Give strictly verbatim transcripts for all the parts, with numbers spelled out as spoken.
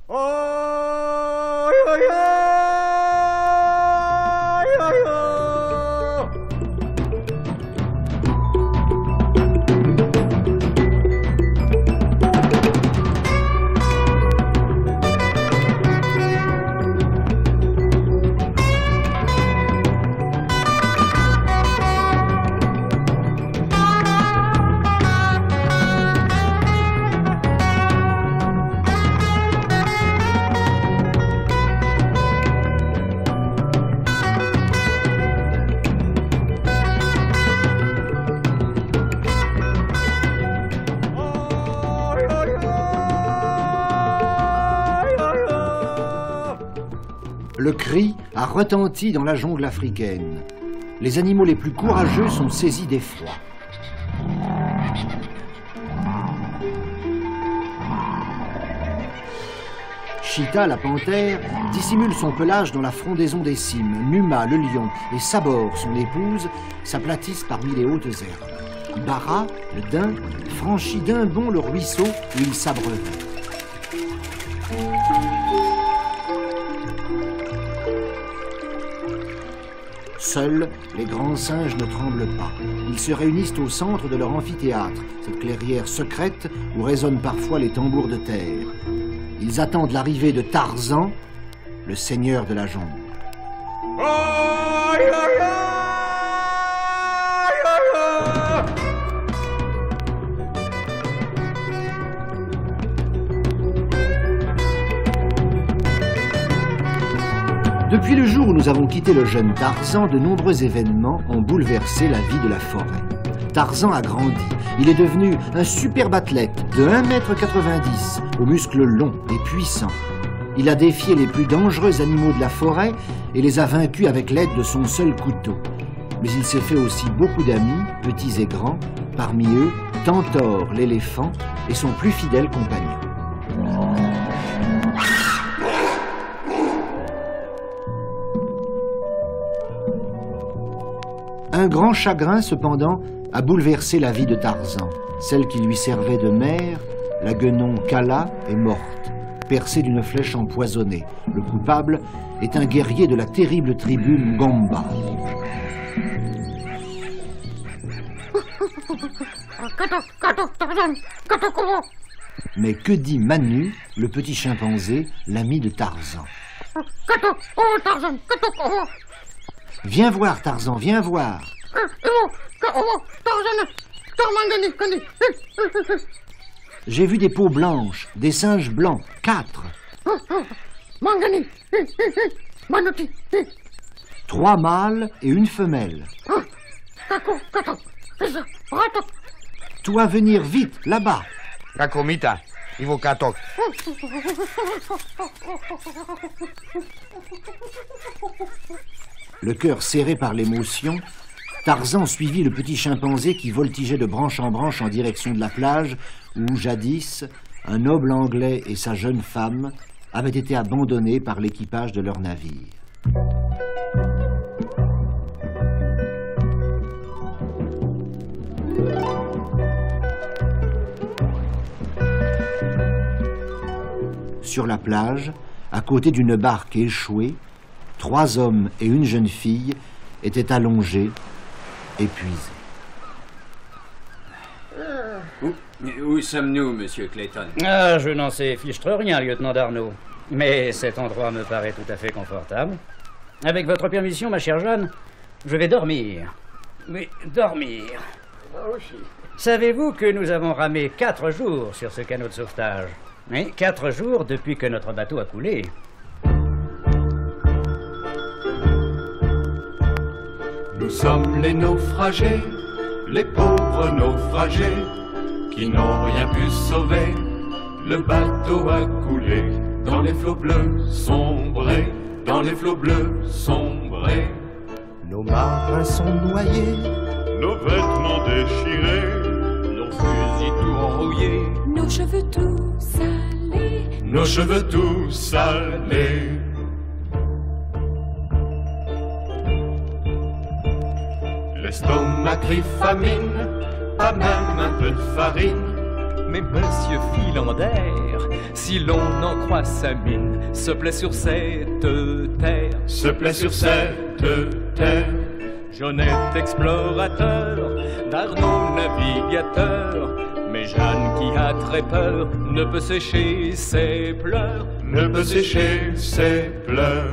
Oh, yo, yo, yo, yo. Le cri a retenti dans la jungle africaine. Les animaux les plus courageux sont saisis d'effroi. Chita, la panthère, dissimule son pelage dans la frondaison des cimes. Numa, le lion, et Sabor, son épouse, s'aplatissent parmi les hautes herbes. Bara, le daim, franchit d'un bond le ruisseau où il s'abreuve. Seuls, les grands singes ne tremblent pas. Ils se réunissent au centre de leur amphithéâtre, cette clairière secrète où résonnent parfois les tambours de terre. Ils attendent l'arrivée de Tarzan, le seigneur de la jungle. Aïe, aïe, aïe, aïe, aïe. Depuis le jour où nous avons quitté le jeune Tarzan, de nombreux événements ont bouleversé la vie de la forêt. Tarzan a grandi. Il est devenu un superbe athlète de un mètre quatre-vingt-dix, aux muscles longs et puissants. Il a défié les plus dangereux animaux de la forêt et les a vaincus avec l'aide de son seul couteau. Mais il s'est fait aussi beaucoup d'amis, petits et grands, parmi eux Tantor l'éléphant et son plus fidèle compagnon. Un grand chagrin, cependant, a bouleversé la vie de Tarzan. Celle qui lui servait de mère, la guenon Kala, est morte, percée d'une flèche empoisonnée. Le coupable est un guerrier de la terrible tribu Ngomba. Mais que dit Manu, le petit chimpanzé, l'ami de Tarzan? Viens voir, Tarzan, viens voir. J'ai vu des peaux blanches, des singes blancs, quatre. Trois mâles et une femelle. Toi venir vite, là-bas. Kakomita, Ivo Katok. Le cœur serré par l'émotion, Tarzan suivit le petit chimpanzé qui voltigeait de branche en branche en direction de la plage où, jadis, un noble anglais et sa jeune femme avaient été abandonnés par l'équipage de leur navire. Sur la plage, à côté d'une barque échouée, trois hommes et une jeune fille étaient allongés, épuisés. Où, où sommes-nous, monsieur Clayton? Ah, je n'en sais fichtre rien, lieutenant Darnaud. Mais cet endroit me paraît tout à fait confortable. Avec votre permission, ma chère Jeanne, je vais dormir. Oui, dormir. Savez-vous que nous avons ramé quatre jours sur ce canot de sauvetage? Oui, quatre jours depuis que notre bateau a coulé. Nous sommes les naufragés, les pauvres naufragés, qui n'ont rien pu sauver. Le bateau a coulé, dans les flots bleus sombrés, dans les flots bleus sombrés. Nos marins sont noyés, nos vêtements déchirés, nos fusils tout rouillés, nos cheveux tout salés, nos cheveux tout salés. L'estomac crie famine, pas même un peu de farine, mais Monsieur Filandaire, si l'on en croit sa mine, se plaît sur cette terre, se plaît sur cette terre. Jeannette explorateur, d'Arnaud navigateur, mais Jeanne qui a très peur ne peut sécher ses pleurs, ne peut sécher ses pleurs.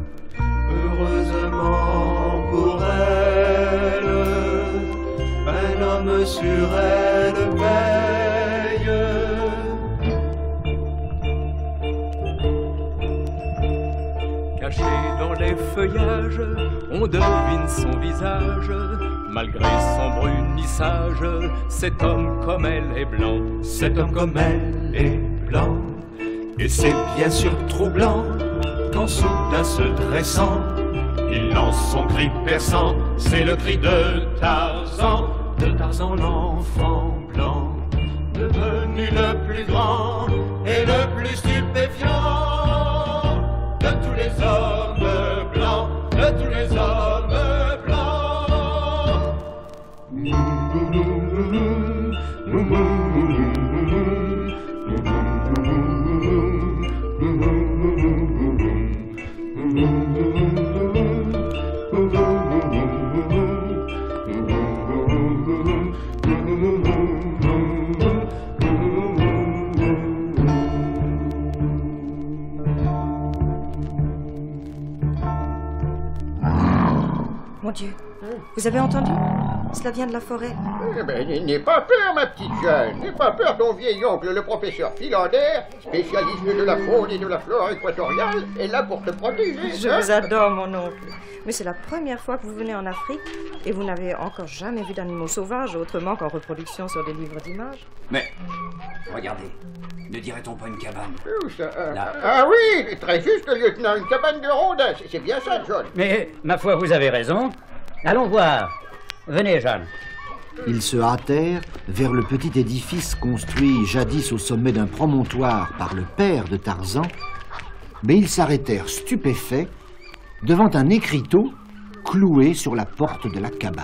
Heureusement pour elle, un homme sur elle veille. Caché dans les feuillages, on devine son visage. Malgré son brunissage, cet homme comme elle est blanc, cet homme comme elle est blanc. Et c'est bien sûr troublant quand soudain se dressant, il lance son cri perçant, c'est le cri de Tarzan, de Tarzan l'enfant blanc, devenu le plus grand et le plus stupéfiant de tous les hommes blancs, de tous les hommes blancs. Mon Dieu, vous avez entendu? Cela vient de la forêt. Eh ben, n'aie pas peur, ma petite jeune. N'aie pas peur, ton vieil oncle, le professeur Filandaire, spécialiste de la faune et de la flore équatoriale, est là pour te protéger. Je hein? vous adore, mon oncle. Mais c'est la première fois que vous venez en Afrique et vous n'avez encore jamais vu d'animaux sauvages autrement qu'en reproduction sur des livres d'images. Mais, regardez, ne dirait-on pas une cabane? Où ça? Ah, Là. ah oui, très juste, lieutenant, une cabane de rondins. C'est- C'est bien ça, John. Mais, ma foi, vous avez raison. Allons voir. Venez, Jeanne. Ils se hâtèrent vers le petit édifice construit jadis au sommet d'un promontoire par le père de Tarzan, mais ils s'arrêtèrent stupéfaits devant un écriteau cloué sur la porte de la cabane.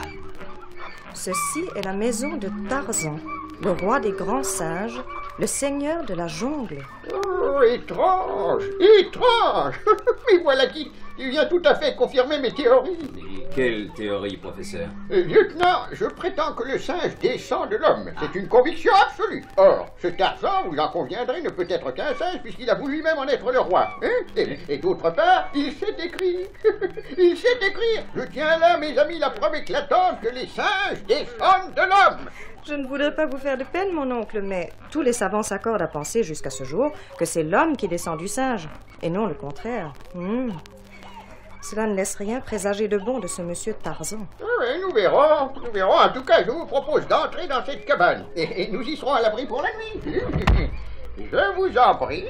Ceci est la maison de Tarzan, le roi des grands singes, le seigneur de la jungle. Oh, étrange, étrange. Mais voilà qui, qui vient tout à fait confirmer mes théories. Et quelle théorie, professeur? Euh, lieutenant, je prétends que le singe descend de l'homme. C'est une conviction absolue. Or, ce Tarzan, vous en conviendrez, ne peut être qu'un singe puisqu'il a voulu lui-même en être le roi. Hein? Et, et d'autre part, il sait écrire. Il sait écrire. Je tiens là, mes amis, la preuve éclatante que les singes descendent de l'homme. Je ne voudrais pas vous faire de peine, mon oncle, mais tous les savants s'accordent à penser jusqu'à ce jour que c'est l'homme qui descend du singe, et non le contraire. Hmm. Cela ne laisse rien présager de bon de ce monsieur Tarzan. Oui, nous verrons, nous verrons. En tout cas, je vous propose d'entrer dans cette cabane. Et, et nous y serons à l'abri pour la nuit. Je vous en prie.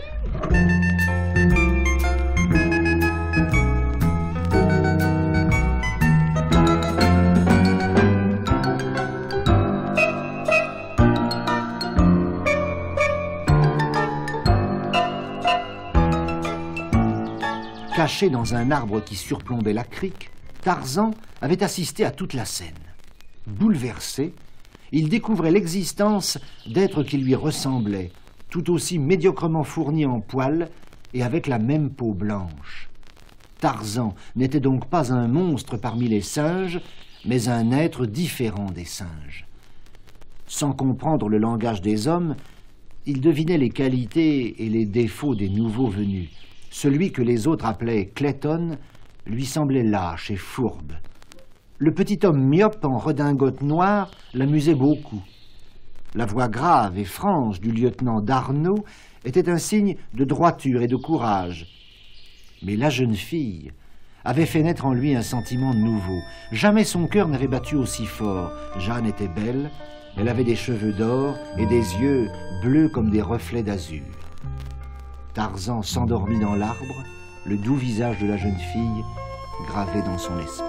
Caché dans un arbre qui surplombait la crique, Tarzan avait assisté à toute la scène. Bouleversé, il découvrait l'existence d'êtres qui lui ressemblaient, tout aussi médiocrement fournis en poils et avec la même peau blanche. Tarzan n'était donc pas un monstre parmi les singes, mais un être différent des singes. Sans comprendre le langage des hommes, il devinait les qualités et les défauts des nouveaux venus. Celui que les autres appelaient Clayton lui semblait lâche et fourbe. Le petit homme myope en redingote noire l'amusait beaucoup. La voix grave et franche du lieutenant d'Arnaud était un signe de droiture et de courage. Mais la jeune fille avait fait naître en lui un sentiment nouveau. Jamais son cœur n'avait battu aussi fort. Jeanne était belle, elle avait des cheveux d'or et des yeux bleus comme des reflets d'azur. Tarzan s'endormit dans l'arbre, le doux visage de la jeune fille gravé dans son esprit.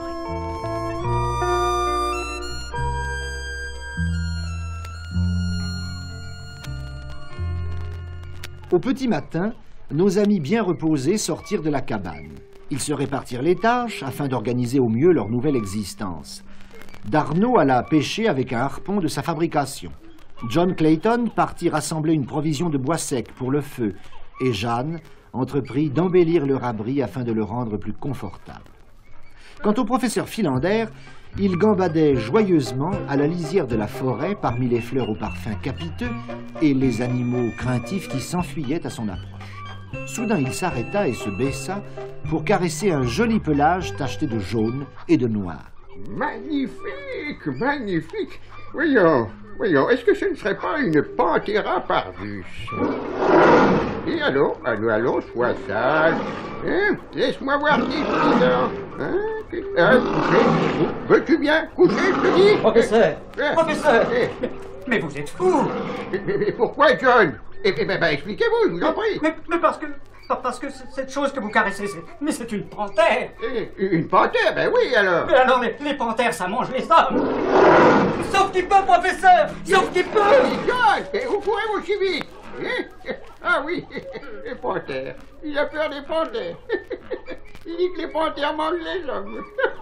Au petit matin, nos amis bien reposés sortirent de la cabane. Ils se répartirent les tâches afin d'organiser au mieux leur nouvelle existence. D'Arnaud alla pêcher avec un harpon de sa fabrication. John Clayton partit rassembler une provision de bois sec pour le feu, et Jeanne entreprit d'embellir leur abri afin de le rendre plus confortable. Quant au professeur Philander, il gambadait joyeusement à la lisière de la forêt parmi les fleurs au parfum capiteux et les animaux craintifs qui s'enfuyaient à son approche. Soudain, il s'arrêta et se baissa pour caresser un joli pelage tacheté de jaune et de noir. Magnifique, magnifique. Voyons, voyons, est-ce que ce ne serait pas une Panthera parvus? Et allons, allons, allons, sois sage. Hein? Laisse-moi voir tes petits dents. Hein? Hein? Coucher. Veux-tu bien coucher, je te dis? Professeur! Hein? Professeur! Eh, Mais vous êtes fou! Mais, mais- mais pourquoi, John? Eh, eh ben, ben, expliquez-vous, je vous en prie. Mais, mais parce que... Parce que cette chose que vous caressez, c'est... Mais c'est une panthère! Eh, Une panthère, ben oui, alors. Mais alors, les, les panthères, ça mange les hommes! Sauf qu'il peut, professeur! Sauf qu'il peut! John, eh, vous pourrez vous si vite. Hein? Ah oui, les panthères. Il a peur des panthères. Il dit que les panthères mangent les hommes.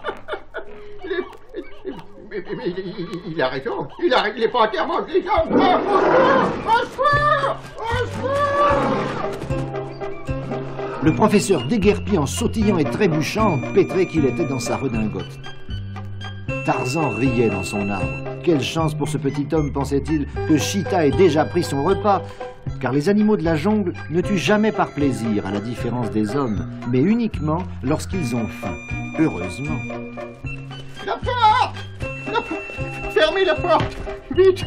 Les- Mais, mais- mais il, il a raison. Il a raison. Les panthères mangent les hommes. Oh, au secours! Au secours! Le professeur déguerpit en sautillant et trébuchant, pétré qu'il était dans sa redingote. Tarzan riait dans son arbre. Quelle chance pour ce petit homme, pensait-il, que Cheetah ait déjà pris son repas, car les animaux de la jungle ne tuent jamais par plaisir, à la différence des hommes, mais uniquement lorsqu'ils ont faim. Heureusement. La porte! La porte! Fermez la porte! Vite!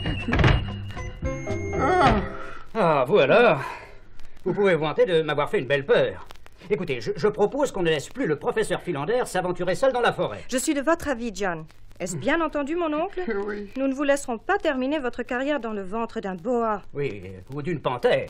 Ah. Ah, vous alors? Vous pouvez vous vanter de m'avoir fait une belle peur. Écoutez, je, je propose qu'on ne laisse plus le professeur Philander s'aventurer seul dans la forêt. Je suis de votre avis, John. Est-ce bien entendu, mon oncle? Oui. Nous ne vous laisserons pas terminer votre carrière dans le ventre d'un boa. Oui, ou d'une panthère.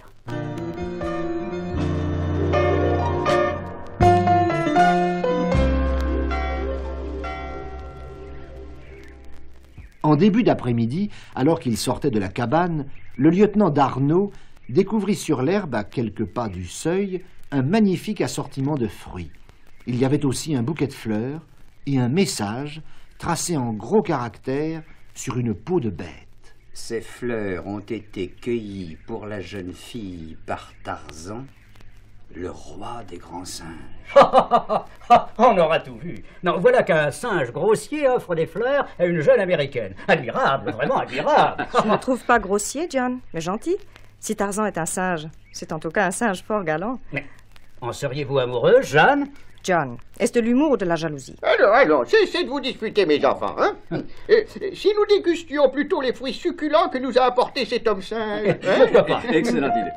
En début d'après-midi, alors qu'il sortait de la cabane, le lieutenant d'Arnaud découvrit sur l'herbe, à quelques pas du seuil, un magnifique assortiment de fruits. Il y avait aussi un bouquet de fleurs et un message tracé en gros caractères sur une peau de bête. Ces fleurs ont été cueillies pour la jeune fille par Tarzan, le roi des grands singes. On aura tout vu. Non, voilà qu'un singe grossier offre des fleurs à une jeune américaine. Admirable, vraiment admirable. Je ne le trouve pas grossier, John, mais gentil. Si Tarzan est un singe, c'est en tout cas un singe fort galant. Mais en seriez-vous amoureuse, Jeanne? John, est-ce de l'humour ou de la jalousie? Alors, alors, cessez de vous disputer, mes enfants, hein? Et, si nous dégustions plutôt les fruits succulents que nous a apportés cet homme singe, hein? Pourquoi pas? Excellente idée.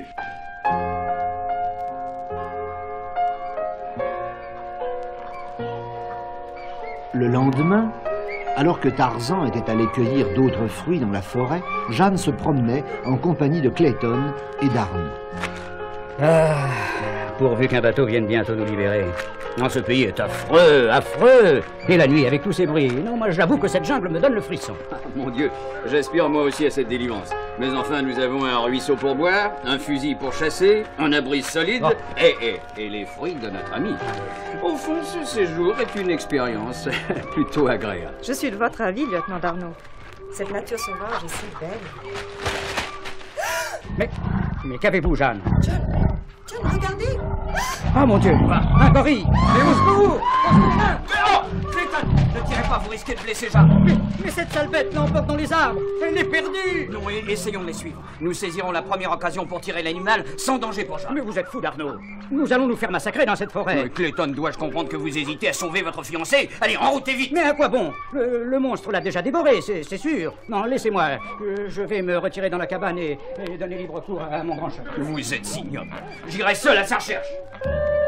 Le lendemain, alors que Tarzan était allé cueillir d'autres fruits dans la forêt, Jeanne se promenait en compagnie de Clayton et d'Arnaud. Ah, pourvu qu'un bateau vienne bientôt nous libérer. Non, ce pays est affreux, affreux. Et la nuit, avec tous ces bruits. Non, moi, j'avoue que cette jungle me donne le frisson. Ah, mon Dieu, j'aspire moi aussi à cette délivrance. Mais enfin, nous avons un ruisseau pour boire, un fusil pour chasser, un abri solide, Oh. et, et, et les fruits de notre ami. Au fond, ce séjour est une expérience plutôt agréable. Je suis de votre avis, lieutenant d'Arnaud. Cette nature sauvage est si belle. Mais, mais qu'avez-vous, Jeanne? John, John, regardez! Oh, mon Dieu, un gorille. Mais au secours! Oh, Clayton, ne tirez pas, vous risquez de blesser Jeanne. Mais, mais cette sale bête l'emporte dans les arbres. Elle est perdue. Non, et- essayons de les suivre. Nous saisirons la première occasion pour tirer l'animal sans danger pour Jeanne. Mais vous êtes fou, d'Arnaud. Nous allons nous faire massacrer dans cette forêt. Mais Clayton, dois-je comprendre que vous hésitez à sauver votre fiancée? Allez, en route et vite! Mais à quoi bon? Le, le monstre l'a déjà dévoré, c'est c'est sûr. Non, laissez-moi. Euh, je vais me retirer dans la cabane et, et donner libre cours à mon grand chat. Vous êtes ignoble. J'irai seul à sa recherche.